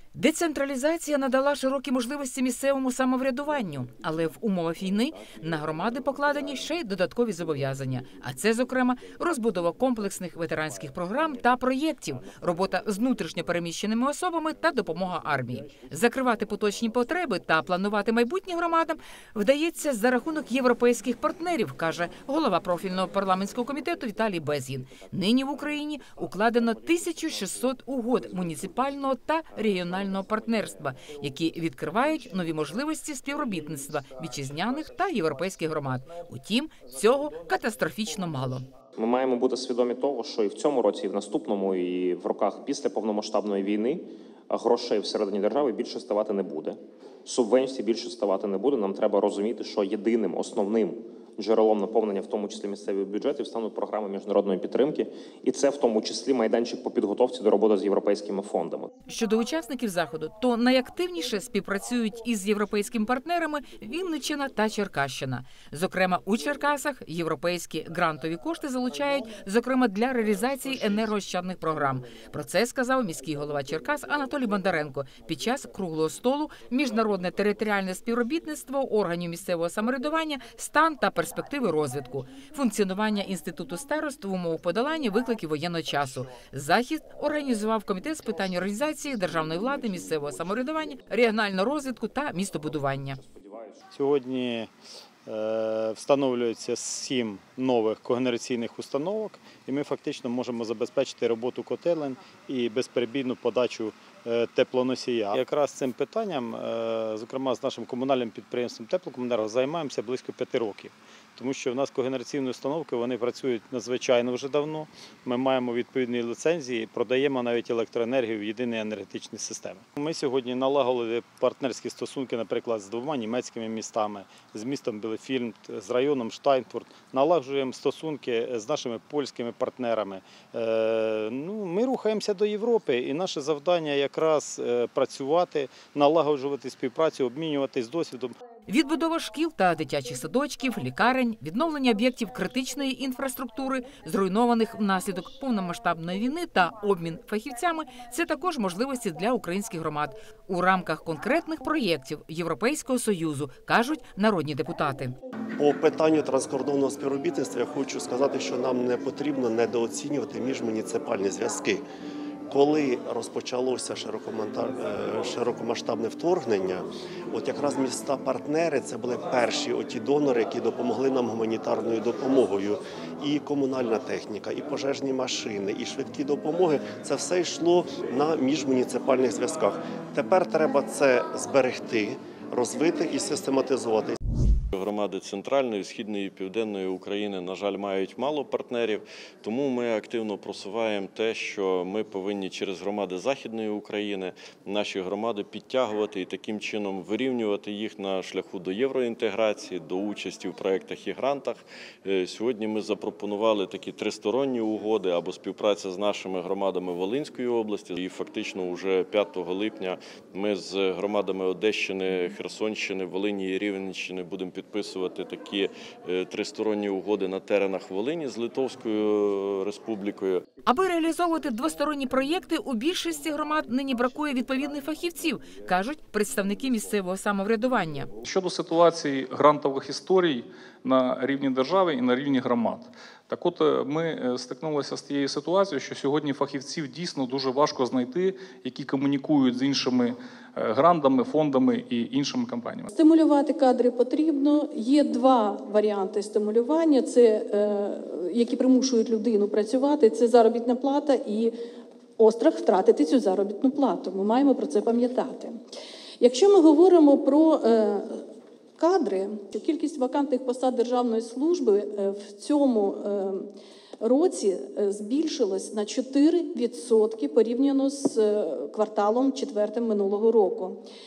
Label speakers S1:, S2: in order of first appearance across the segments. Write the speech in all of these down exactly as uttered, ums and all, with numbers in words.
S1: Децентралізація надала широкі можливості місцевому самоврядуванню, але в умовах війни на громади покладені ще й додаткові зобов'язання. А це, зокрема, розбудова комплексних ветеранських програм та проєктів, робота з внутрішньо переміщеними особами та допомога армії. Закривати поточні потреби та планувати майбутнє громадам вдається за рахунок європейських партнерів, каже голова профільного парламентського комітету Віталій Безгін. Нині в Україні укладено тисячу шістсот угод муніципального та регіонального партнерства, які відкривають нові можливості співробітництва вітчизняних та європейських громад. Утім, цього катастрофічно мало.
S2: Ми маємо бути свідомі того, що і в цьому році, і в наступному, і в роках після повномасштабної війни грошей всередині держави більше ставати не буде. Субвенцій більше ставати не буде. Нам треба розуміти, що єдиним, основним джерелом наповнення, в тому числі місцевих бюджетів, стануть програми міжнародної підтримки. І це в тому числі майданчик по підготовці до роботи з європейськими фондами.
S1: Щодо учасників заходу, то найактивніше співпрацюють із європейськими партнерами Вінниччина та Черкащина. Зокрема, у Черкасах європейські грантові кошти залучають, зокрема, для реалізації енергоощадних програм. Про це сказав міський голова Черкас Анатолій Бондаренко під час круглого столу «Міжнародне територіальне співробітництво органів місцевого самоврядування, стан та перспективи розвитку, функціонування інституту старост в умовах подолання викликів воєнного часу». Захід організував комітет з питань організації державної влади, місцевого самоврядування, регіонального розвитку та містобудування.
S3: Сьогодні встановлюється сім нових когенераційних установок, і ми фактично можемо забезпечити роботу котелень і безперебійну подачу теплоносія. Якраз цим питанням, зокрема з нашим комунальним підприємством «Теплокомуненерго», займаємося близько п'яти років. Тому що в нас когенераційні установки, вони працюють надзвичайно вже давно. Ми маємо відповідні ліцензії, продаємо навіть електроенергію в єдині енергетичні системи. Ми сьогодні налагодили партнерські стосунки, наприклад, з двома німецькими містами, з містом Білефільд, з районом Штайнфурт. Налагоджуємо стосунки з нашими польськими партнерами. Ну, ми рухаємося до Європи, і наше завдання якраз працювати, налагоджувати співпрацю, обмінюватись досвідом.
S1: Відбудова шкіл та дитячих садочків, лікарень, відновлення об'єктів критичної інфраструктури, зруйнованих внаслідок повномасштабної війни та обмін фахівцями – це також можливості для українських громад у рамках конкретних проєктів Європейського Союзу, кажуть народні депутати.
S4: По питанню транскордонного співробітництва я хочу сказати, що нам не потрібно недооцінювати міжмуніципальні зв'язки. Коли розпочалося широкомасштабне вторгнення, от якраз міста-партнери – це були перші оті донори, які допомогли нам гуманітарною допомогою. І комунальна техніка, і пожежні машини, і швидкі допомоги – це все йшло на міжмуніципальних зв'язках. Тепер треба це зберегти, розвити і систематизувати.
S5: Громади Центральної, Східної і Південної України, на жаль, мають мало партнерів, тому ми активно просуваємо те, що ми повинні через громади Західної України наші громади підтягувати і таким чином вирівнювати їх на шляху до євроінтеграції, до участі в проєктах і грантах. Сьогодні ми запропонували такі тристоронні угоди або співпраця з нашими громадами Волинської області. І фактично вже п'ятого липня ми з громадами Одещини, Херсонщини, Волині і Рівненщини будемо підписувати такі тристоронні угоди на теренах Волині з Литовською Республікою.
S1: Аби реалізовувати двосторонні проєкти, у більшості громад нині бракує відповідних фахівців, кажуть представники місцевого самоврядування.
S6: Щодо ситуації грантових історій на рівні держави і на рівні громад. Так от ми стикнулися з тією ситуацією, що сьогодні фахівців дійсно дуже важко знайти, які комунікують з іншими грантами, фондами і іншими компаніями.
S7: Стимулювати кадри потрібно. Є два варіанти стимулювання, це, які примушують людину працювати, це заробітна плата і острах втратити цю заробітну плату. Ми маємо про це пам'ятати. Якщо ми говоримо про кадри, то кількість вакантних посад державної служби в цьому році збільшилась на чотири відсотки порівняно з кварталом четвертим минулого року.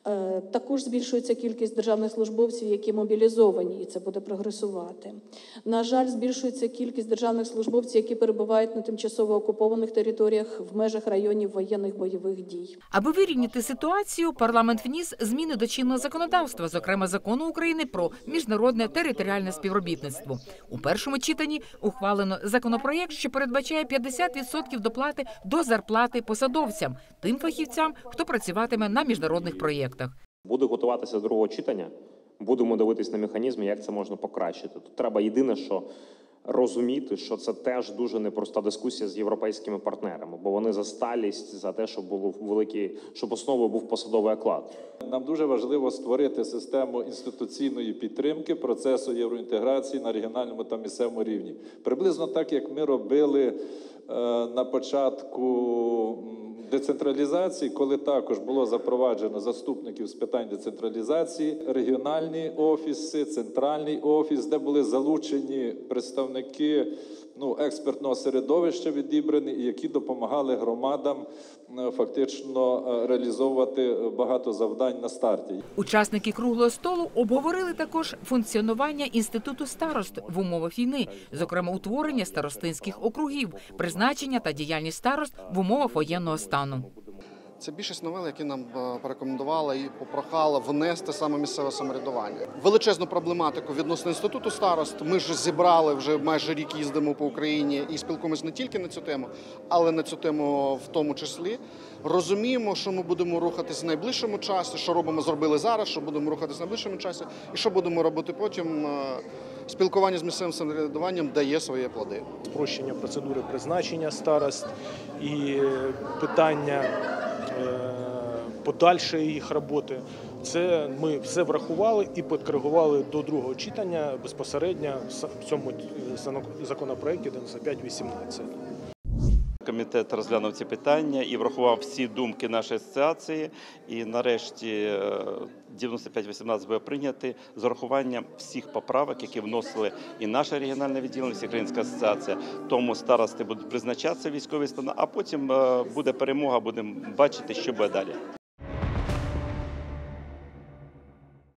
S7: Е, Також збільшується кількість державних службовців, які мобілізовані, і це буде прогресувати. На жаль, збільшується кількість державних службовців, які перебувають на тимчасово окупованих територіях в межах районів воєнних бойових дій.
S1: Аби вирівняти ситуацію, парламент вніс зміни до чинного законодавства, зокрема Закону України про міжнародне територіальне співробітництво. У першому читанні ухвалено законопроєкт, що передбачає п'ятдесят відсотків доплати до зарплати посадовцям, тим фахівцям, хто працюватиме на міжнародних проєктах.
S2: Буде готуватися до другого читання, будемо дивитись на механізми, як це можна покращити. Тут треба єдине, що розуміти, що це теж дуже непроста дискусія з європейськими партнерами, бо вони за сталість, за те, щоб було великий, щоб основою був посадовий оклад.
S8: Нам дуже важливо створити систему інституційної підтримки процесу євроінтеграції на регіональному та місцевому рівні. Приблизно так, як ми робили е, на початку децентралізації, коли також було запроваджено заступників з питань децентралізації, регіональні офіси, центральний офіс, де були залучені представники ну, експертного середовища відібрані, які допомагали громадам фактично реалізовувати багато завдань на старті.
S1: Учасники круглого столу обговорили також функціонування інституту старост в умовах війни, зокрема утворення старостинських округів, призначення та діяльність старост в умовах воєнного стану.
S9: Це більшість новел, які нам порекомендувала і попрохала внести саме місцеве самоврядування. Величезну проблематику відносно інституту старост ми ж зібрали, вже майже рік їздимо по Україні і спілкуємося не тільки на цю тему, але на цю тему в тому числі. Розуміємо, що ми будемо рухатись в найближчому часі, що робимо, зробили зараз, що будемо рухатись в найближчому часі і що будемо робити потім. Спілкування з місцевим самоврядуванням дає свої плоди.
S10: Спрощення процедури призначення старост і питання подальшої їх роботи. Це ми все врахували і підкоригували до другого читання безпосередньо в цьому законопроекті дев'яносто п'ять вісімнадцять.
S11: Комітет розглянув ці питання і врахував всі думки нашої асоціації. І нарешті дев'яносто п'ять вісімнадцять буде прийняти з урахуванням всіх поправок, які вносили і наша регіональна відділеність, і Українська асоціація. Тому старости будуть призначатися військові стани, а потім буде перемога, будемо бачити, що буде далі.